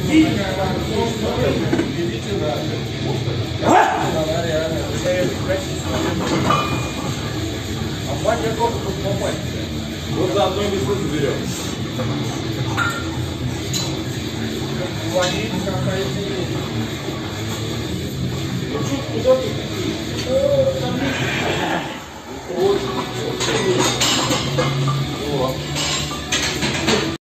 Вот заодно и быстро заберем. Ну что, куда ты?